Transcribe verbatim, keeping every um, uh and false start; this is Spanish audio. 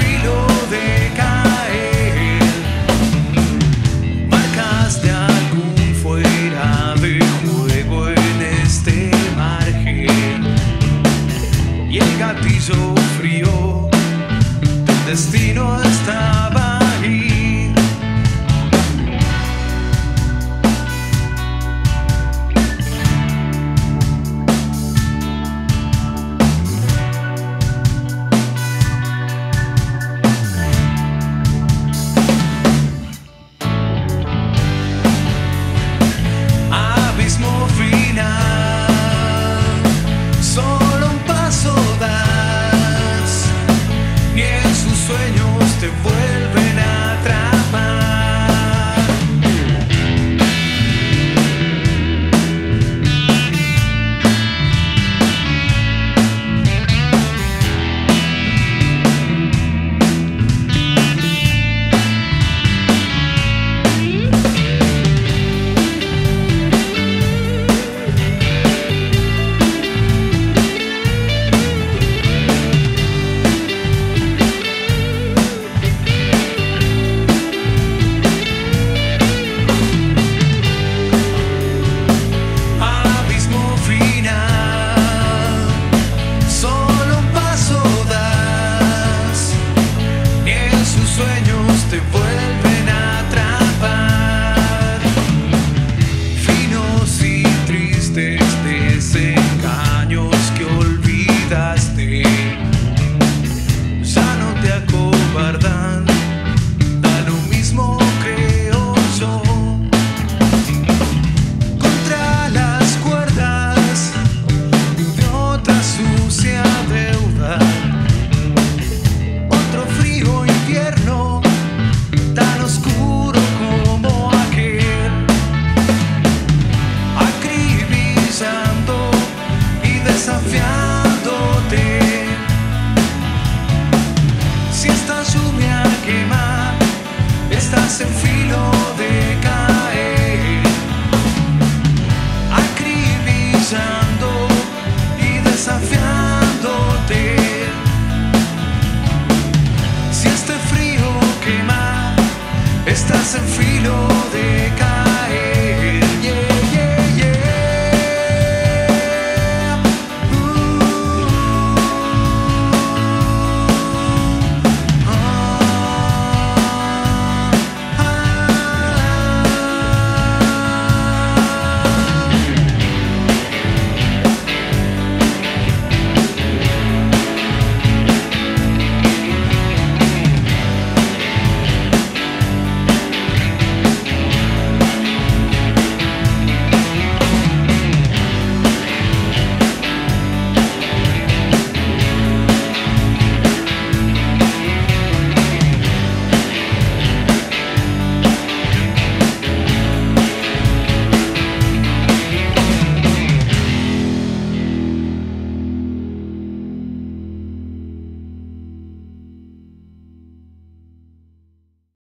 filo de caer, marcas de algún fuera de juego en este margen, y el gatillo frío del destino estaba ahí. Te vuelven a atrapar. Te vuelven a atrapar, finos y tristes desengaños que olvidaste, ya no te acobardan, da lo mismo creo yo, contra las cuerdas de otra sucia deuda, otro frío invierno tan oscuro como aquel, acribillando y desafiándote. Si esta lluvia quema, estás en filo de caer, acribillando y desafiándote. Si este frío quema, estás en filo